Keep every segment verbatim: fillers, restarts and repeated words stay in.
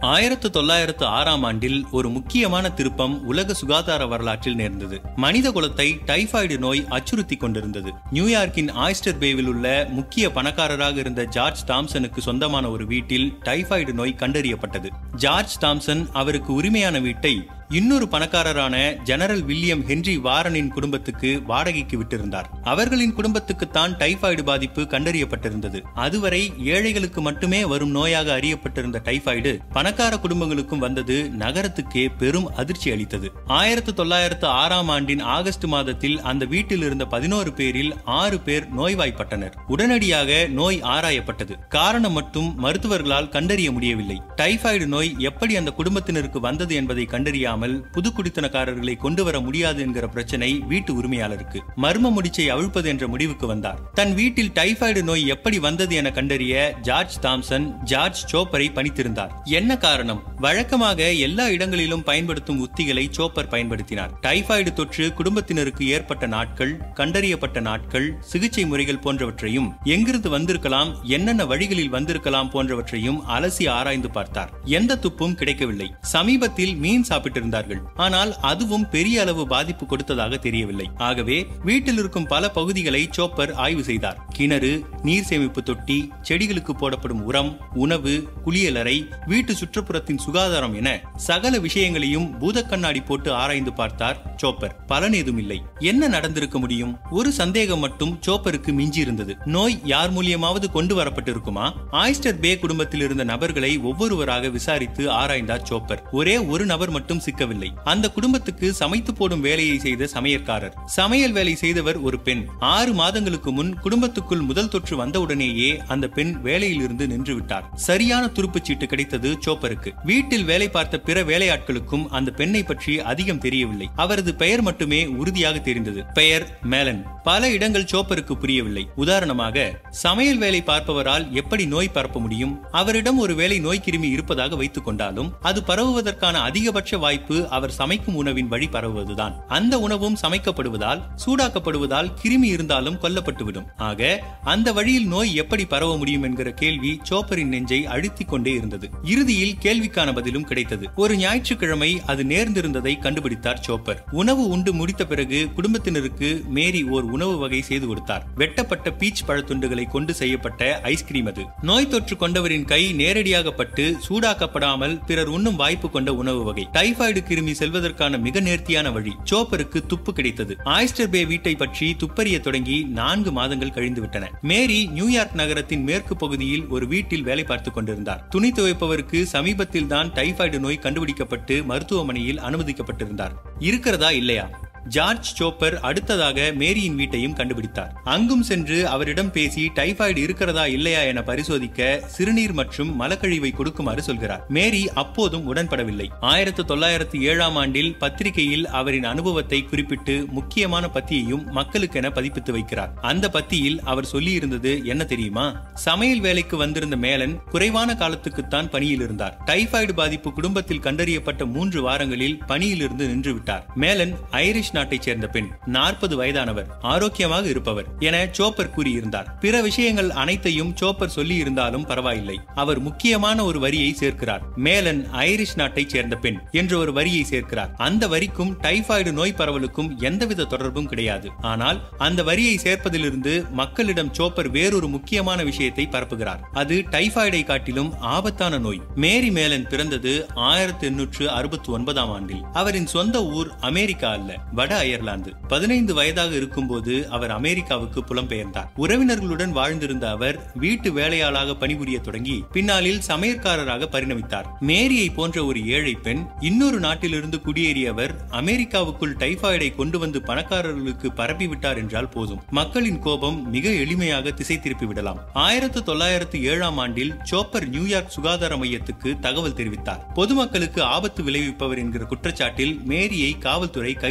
ஆயிரத்து தொள்ளாயிரத்து ஆறாம் ஆண்டில் ஒரு முக்கியமான திருப்பம் உலக சுகாதார வரலாற்றில் நேர்ந்தது. மனித குலத்தை டைபாய்டு நோய் அச்சுறுத்தி கொண்டிருந்தது. நியூயார்க்கின் ஆயிஸ்டர் பேவில் உள்ள முக்கிய பணக்காரராக இருந்த ஜார்ஜ் தாம்சனுக்கு சொந்தமான ஒரு வீட்டில் டைபாய்டு நோய் கண்டறியப்பட்டது. ஜார்ஜ் தாம்சன் அவருக்கு உரிமையான வீட்டை இன்னொரு பணக்காரரான ஜெனரல் வில்லியம் ஹென்றி வாரனின் குடும்பத்துக்கு வாடகைக்கு விட்டிருந்தார். அவர்களின் குடும்பத்துக்குத்தான் டைபாய்டு பாதிப்பு கண்டறியப்பட்டிருந்தது. அதுவரை ஏழைகளுக்கு மட்டுமே வரும் நோயாக அறியப்பட்டிருந்த டைபாய்டு பணக்கார குடும்பங்களுக்கும் வந்தது நகரத்துக்கே பெரும் அதிர்ச்சி அளித்தது. ஆயிரத்து தொள்ளாயிரத்து ஆறாம் ஆண்டின் ஆகஸ்ட் மாதத்தில் அந்த வீட்டில் இருந்த பதினோரு பேரில் ஆறு பேர் நோய்வாய்ப்பட்டனர். உடனடியாக நோய் ஆராயப்பட்டது. காரணம் மட்டும் மருத்துவர்களால் கண்டறிய முடியவில்லை. டைபாய்டு நோய் எப்படி அந்த குடும்பத்தினருக்கு வந்தது என்பதை கண்டறிய புது குடித்தனக்காரர்களை கொண்டு வர முடியாது என்கிற பிரச்சனை வீட்டு உரிமையாளருக்கு. மர்ம முடிச்சை அவிழ்ப்பது என்ற முடிவுக்கு வந்தார். தன் வீட்டில் டைபாய்டு நோய் எப்படி வந்தது என கண்டறிய ஜார்ஜ் தாம்சன் ஜார்ஜ் சோப்பரை பணித்திருந்தார். என்ன காரணம்? வழக்கமாக எல்லா இடங்களிலும் பயன்படுத்தும் உத்திகளை சோப்பர் பயன்படுத்தினார். டைபாய்டு தொற்று குடும்பத்தினருக்கு ஏற்பட்ட நாட்கள், கண்டறியப்பட்ட நாட்கள், சிகிச்சை முறைகள் போன்றவற்றையும், எங்கிருந்து வந்திருக்கலாம், என்னென்ன வழிகளில் வந்திருக்கலாம் போன்றவற்றையும் அலசி ஆராய்ந்து பார்த்தார். எந்த துப்பும் கிடைக்கவில்லை. சமீபத்தில் மீன் சாப்பிட்டு ஆனால் அதுவும் பெரிய அளவு பாதிப்பு கொடுத்ததாக தெரியவில்லை. ஆகவே வீட்டில் இருக்கும் பல பகுதிகளை சோப்பர் ஆய்வு செய்தார். கிணறு, நீர் சேமிப்பு தொட்டி, செடிகளுக்கு போடப்படும் உரம், உணவு, குளியலறை, வீட்டு சுற்றுப்புறத்தின் சுகாதாரம் என சகல விஷயங்களையும் பூத கண்ணாடி போட்டு ஆராய்ந்து பார்த்தார் சோப்பர். பலன் ஏதும் இல்லை. என்ன நடந்திருக்க முடியும்? ஒரு சந்தேகம் மட்டும் சோப்பருக்கு மிஞ்சி இருந்தது. நோய் யார் மூலியமாவது கொண்டு வரப்பட்டிருக்குமா? ஆயிஸ்டர் பே குடும்பத்தில் இருந்த நபர்களை ஒவ்வொருவராக விசாரித்து ஆராய்ந்தார் சோப்பர். ஒரே ஒரு நபர் மட்டும் சிக்கவில்லை. அந்த குடும்பத்துக்கு சமைத்து போடும் வேலையை செய்த சமையற்காரர். சமையல் வேலை செய்தவர் ஒரு பெண். ஆறு மாதங்களுக்கு முன் குடும்பத்துக்குள் முதல் தொற்று வந்தவுடனேயே அந்த பெண் வேலையில் இருந்து நின்று விட்டார். சரியான துருப்புச்சீட்டு கிடைத்தது சோப்பருக்கு. வீட்டில் வேலை பார்த்த பிற வேலையாட்களுக்கும் அந்த பெண்ணை பற்றி அதிகம் தெரியவில்லை. அவரது பெயர் மட்டுமே உறுதியாக தெரிந்தது. பெயர் மேலன். பல இடங்கள் சோப்பருக்கு புரியவில்லை. உதாரணமாக, சமையல் வேலை பார்ப்பவரால் எப்படி நோய் பரப்ப முடியும்? அவரிடம் ஒரு வேலை நோய் கிருமி இருப்பதாக வைத்துக் கொண்டாலும் அது பரவுவதற்கான அதிகபட்ச வாய்ப்பு அவர் சமைக்கும் உணவின் வழி பரவுவதுதான். அந்த உணவும் சமைக்கப்படுவதால், சூடாக்கப்படுவதால் கிருமி இருந்தாலும் கொல்லப்பட்டுவிடும். ஆக அந்த வழியில் நோய் எப்படி பரவ முடியும் என்கிற கேள்வி சோப்பரின் நெஞ்சை அழுத்திக் கொண்டே இருந்தது. இறுதியில் கேள்விக்கான பதிலும் கிடைத்தது. ஒரு ஞாயிற்றுக்கிழமை அது நேர்ந்திருந்ததை கண்டுபிடித்தார் சோப்பர். உணவு உண்டு முடித்த பிறகு குடும்பத்தினருக்கு மேரி ஓர் உணவு வகை செய்து கொடுத்தார். வெட்டப்பட்ட பீச் பழத்துண்டுகளை கொண்டு செய்யப்பட்ட ஐஸ்கிரீம் அது. நோய் தொற்று கொண்டவரின் கை நேரடியாக பட்டு சூடாக்கப்படாமல் பிறர் உண்ணும் வாய்ப்பு கொண்ட உணவு வகை. டைபாய்டு கிருமி செல்வதற்கான மிக நேர்த்தியான வழி. சோப்பருக்கு துப்பு கிடைத்தது. ஆயிஸ்டர் பே வீட்டை பற்றி துப்பறிய தொடங்கி நான்கு மாதங்கள் கழிந்து விட்டன. மேரி நியூயார்க் நகரத்தின் மேற்கு பகுதியில் ஒரு வீட்டில் வேலை பார்த்துக் கொண்டிருந்தார். துணி துவைப்பவருக்கு சமீபத்தில் தான் டைபாய்டு நோய் கண்டுபிடிக்கப்பட்டு மருத்துவமனையில் அனுமதிக்கப்பட்டிருந்தார். இருக்கிறதா இல்லையா? ஜார்ஜ் சோப்பர் அடுத்ததாக மேரியின் வீட்டையும் கண்டுபிடித்தார். அங்கும் சென்று அவரிடம் பேசி டைபாய்டு இருக்கிறதா இல்லையா என பரிசோதிக்க சிறுநீர் மற்றும் மலக்கழிவை கொடுக்குமாறு சொல்கிறார். மேரி அப்போதும் உடன்படவில்லை. ஆயிரத்து தொள்ளாயிரத்து ஏழாம் ஆண்டில் பத்திரிகையில் அவரின் அனுபவத்தை குறிப்பிட்டு முக்கியமான பத்தியையும் மக்களுக்கென பதிப்பித்து வைக்கிறார். அந்த பத்தியில் அவர் சொல்லியிருந்தது என்ன தெரியுமா? சமையல் வேலைக்கு வந்திருந்த மேலன் குறைவான காலத்துக்குத்தான் பணியில் இருந்தார். டைபாய்டு பாதிப்பு குடும்பத்தில் கண்டறியப்பட்ட மூன்று வாரங்களில் பணியிலிருந்து நின்று விட்டார். மேலன் ஐரிஷ் நாட்டை சேர்ந்த பெண், நாற்பது வயதானவர், ஆரோக்கியமாக இருப்பவர் என சோப்பர் கூறியிருந்தார். பிற விஷயங்கள் அனைத்தையும் சோப்பர் சொல்லி இருந்தாலும் பரவாயில்லை. அவர் முக்கியமான ஒரு வரியை சேர்க்கிறார். மேலன் ஐரிஷ் நாட்டை சேர்ந்த பெண் என்ற ஒரு வரியை சேர்க்கிறார். அந்த வரிக்கும் டைபாய்டு நோய் பரவலுக்கும் எந்தவித தொடர்பும் கிடையாது. ஆனால் அந்த வரியை சேர்ப்பதிலிருந்து மக்களிடம் சோப்பர் வேறொரு முக்கியமான விஷயத்தை பரப்புகிறார். அது டைபாய்டை காட்டிலும் ஆபத்தான நோய். மேரி மேலன் பிறந்தது ஆயிரத்தி எண்ணூற்று அறுபத்தி ஒன்பதாம் ஆண்டில். அவரின் சொந்த ஊர் அமெரிக்கா அல்ல, வட அயர்லாந்து. பதினைந்து வயதாக இருக்கும் போது அவர் அமெரிக்காவுக்கு புலம்பெயர்ந்தார். உறவினர்களுடன் வாழ்ந்திருந்த அவர் வீட்டு வேலையாளாக பணிபுரிய தொடங்கி பின்னாளில் சமையற்காரராக பரிணமித்தார். மேரியை போன்ற ஒரு ஏழை பெண் இன்னொரு நாட்டிலிருந்து குடியேறியவர் அமெரிக்காவுக்குள் டைபாய்டை கொண்டு வந்து பணக்காரர்களுக்கு பரப்பிவிட்டார் என்றால் போதும், மக்களின் கோபம் மிக எளிமையாக திசை திருப்பி விடலாம். ஆயிரத்து தொள்ளாயிரத்து ஏழாம் ஆண்டில் சோப்பர் நியூயார்க் சுகாதார மையத்துக்கு தகவல் தெரிவித்தார். பொதுமக்களுக்கு ஆபத்து விளைவிப்பவர் என்கிற குற்றச்சாட்டில் மேரியை காவல்துறை கைது செய்தது.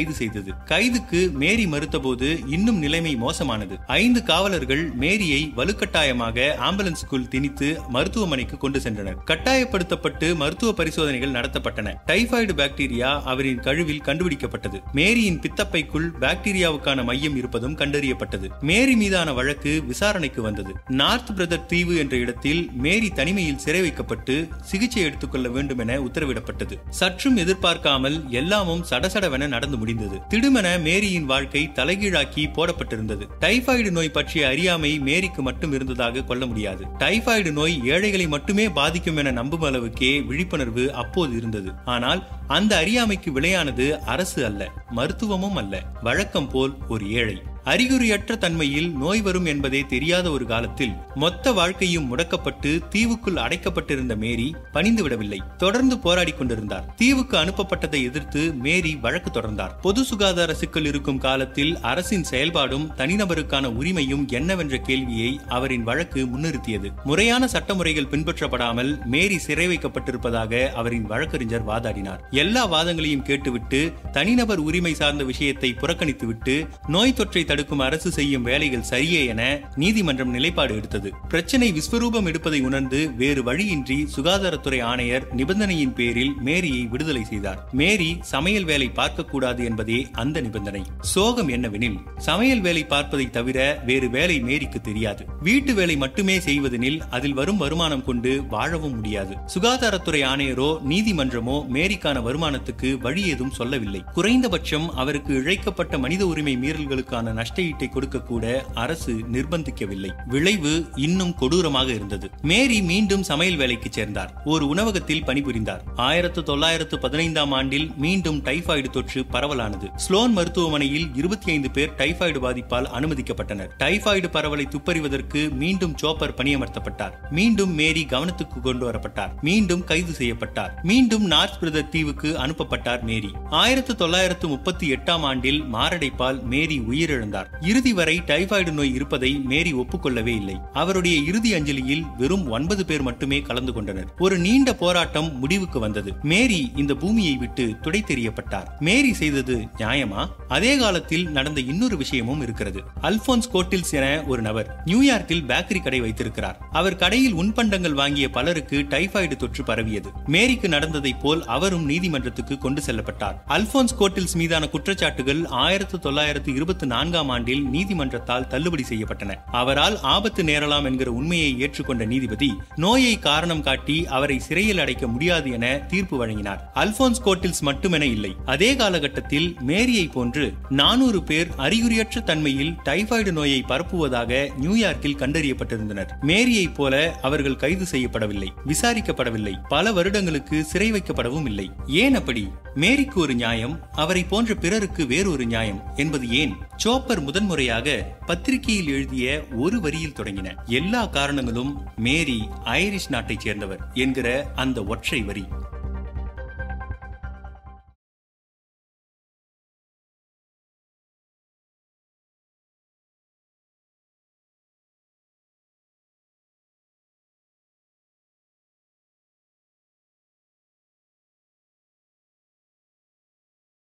இருந்தது. கைதுக்கு மேரி மறுத்தபோது இன்னும் நிலைமை மோசமானது. ஐந்து காவலர்கள் மேரியை வலுக்கட்டாயமாக ஆம்புலன்ஸுக்குள் திணித்து மருத்துவமனைக்கு கொண்டு சென்றனர். கட்டாயப்படுத்தப்பட்டு மருத்துவ பரிசோதனைகள் நடத்தப்பட்டன. டைபாய்டு பாக்டீரியா அவரின் கழுவில் கண்டுபிடிக்கப்பட்டது. மேரியின் பித்தப்பைக்குள் பாக்டீரியாவுக்கான மையம் இருப்பதும் கண்டறியப்பட்டது. மேரி மீதான வழக்கு விசாரணைக்கு வந்தது. நார்த் பிரதர் தீவு என்ற இடத்தில் மேரி தனிமையில் சிறை வைக்கப்பட்டு சிகிச்சை எடுத்துக் கொள்ள வேண்டும் என உத்தரவிடப்பட்டது. சற்றும் எதிர்பார்க்காமல் எல்லாமும் சடசடவென நடந்து முடிந்தது. திடுமென மேரியின் வாழ்க்கை தலைகீழாக்கி போடப்பட்டிருந்தது. டைபாய்டு நோய் பற்றிய அறியாமை மேரிக்கு மட்டும் இருந்ததாக கொள்ள முடியாது. டைபாய்டு நோய் ஏழைகளை மட்டுமே பாதிக்கும் என நம்பும் அளவுக்கே விழிப்புணர்வு அப்போது இருந்தது. ஆனால் அந்த அறியாமைக்கு விளையானது அரசு அல்ல, மருத்துவமும் அல்ல, வழக்கம் போல் ஒரு ஏழை. அறிகுறியற்ற தன்மையில் நோய் வரும் என்பதே தெரியாத ஒரு காலத்தில் மொத்த வாழ்க்கையும் முடக்கப்பட்டு தீவுக்குள் அடைக்கப்பட்டிருந்த மேரி பணிந்து விடவில்லை. தொடர்ந்து போராடி கொண்டிருந்தார். தீவுக்கு அனுப்பப்பட்டதை எதிர்த்து மேரி வழக்கு தொடர்ந்தார். பொது சுகாதார சிக்கல் இருக்கும் காலத்தில் அரசின் செயல்பாடும் தனிநபருக்கான உரிமையும் என்னவென்ற கேள்வியை அவரின் வழக்கு முன்னிறுத்தியது. முறையான சட்டமுறைகள் பின்பற்றப்படாமல் மேரி சிறை வைக்கப்பட்டிருப்பதாக அவரின் வழக்கறிஞர் வாதாடினார். எல்லா வாதங்களையும் கேட்டுவிட்டு தனிநபர் உரிமை சார்ந்த விஷயத்தை புறக்கணித்துவிட்டு நோய் தொற்றை தடுக்கும் அரசு செய்யும் வேலைகள் சரியே என நீதிமன்றம் நிலைப்பாடு எடுத்தது. பிரச்சனை விஸ்வரூபம் எடுப்பதை உணர்ந்து வேறு வழியின்றி சுகாதாரத்துறை ஆணையர் நிபந்தனையின் பேரில் மேரியை விடுதலை செய்தார். மேரி சமையல் வேலை பார்க்கக்கூடாது என்பதே அந்த நிபந்தனை. சோகம் என்னவெனில், சமையல் வேலை பார்ப்பதை தவிர வேறு வேலை மேரிக்கு தெரியாது. வீட்டு வேலை மட்டுமே செய்வதெனில் அதில் வரும் வருமானம் கொண்டு வாழவும் முடியாது. சுகாதாரத்துறை ஆணையரோ நீதிமன்றமோ மேரிக்கான வருமானத்துக்கு வழி ஏதும் சொல்லவில்லை. குறைந்தபட்சம் அவருக்கு இழைக்கப்பட்ட மனித உரிமை மீறல்களுக்கான நஷ்டஈட்டை கொடுக்க கூட அரசு நிர்பந்திக்கவில்லை. விளைவு இன்னும் கொடூரமாக இருந்தது. மேரி மீண்டும் சமையல் வேலைக்கு சேர்ந்தார். ஒரு உணவகத்தில் பணிபுரிந்தார். ஆயிரத்து தொள்ளாயிரத்து பதினைந்தாம் ஆண்டில் மீண்டும் டைபாய்டு தொற்று பரவலானது. ஸ்லோன் மருத்துவமனையில் இருபத்தி ஐந்து பேர் டைபாய்டு பாதிப்பால் அனுமதிக்கப்பட்டனர். டைபாய்டு பரவலை துப்பறிவதற்கு மீண்டும் சோப்பர் பணியமர்த்தப்பட்டார். மீண்டும் மேரி கவனத்துக்கு கொண்டு வரப்பட்டார். மீண்டும் கைது செய்யப்பட்டார். மீண்டும் நார்த் பிரதர் தீவுக்கு அனுப்பப்பட்டார் மேரி. ஆயிரத்து தொள்ளாயிரத்து முப்பத்தி எட்டாம் ஆண்டில் மாரடைப்பால் மேரி உயிரிழந்தார். இறுதி வரை டைபாய்டு நோய் இருப்பதை மேரி ஒப்புக்கொள்ளவே இல்லை. அவருடைய இறுதி அஞ்சலியில் வெறும் ஒன்பது பேர் மட்டுமே கலந்து கொண்டனர். ஒரு நீண்ட போராட்டம் முடிவுக்கு வந்தது. மேரி இந்த பூமியை விட்டு துடை தெரியப்பட்டார். மேரி செய்தது நியாயமா? அதே காலத்தில் நடந்த இன்னொரு விஷயமும் இருக்கிறது. அல்போன்ஸ் கோட்டில்ஸ் என ஒரு நபர் நியூயார்க்கில் பேக்கரி கடை வைத்திருக்கிறார். அவர் கடையில் உண்பண்டங்கள் வாங்கிய பலருக்கு டைபாய்டு தொற்று பரவியது. மேரிக்கு நடந்ததை போல் அவரும் நீதிமன்றத்துக்கு கொண்டு செல்லப்பட்டார். அல்போன்ஸ் கோட்டில்ஸ் மீதான குற்றச்சாட்டுகள் ஆயிரத்து தொள்ளாயிரத்து இருபத்தி நான்காம் ஆண்டில் நீதிமன்றத்தால் தள்ளுபடி செய்யப்பட்டன. அவரால் ஆபத்து நேரலாம் என்கிற உண்மையை ஏற்றுக்கொண்ட நீதிபதி நோயை காரணம் காட்டி அவரை சிறையில் அடைக்க முடியாது என தீர்ப்பு வழங்கினார். அல்போன்ஸ் கோட்டில்ஸ் மட்டுமென இல்லை, அதே காலகட்டத்தில் மேரியை போன்று நானூறு பேர் அறிகுறியற்ற தன்மையில் டைபாய்டு நோயை பரப்புவதாக நியூயார்க்கில் கண்டறியப்பட்டிருந்தனர். மேரியை போல அவர்கள் கைது செய்யப்படவில்லை, விசாரிக்கப்படவில்லை, பல வருடங்களுக்கு சிறை வைக்கப்படவும் இல்லை. ஏன் அப்படி? மேரிக்கு ஒரு நியாயம், அவரை போன்ற பிறருக்கு வேறொரு நியாயம் என்பது ஏன்? சோப்பர் முதன்முறையாக பத்திரிகையில் எழுதிய ஒரு வரியில் தொடங்கின. எல்லா காரணங்களும் மேரி ஐரிஷ் நாட்டைச் சேர்ந்தவர் என்கிற அந்த ஒற்றை வரி.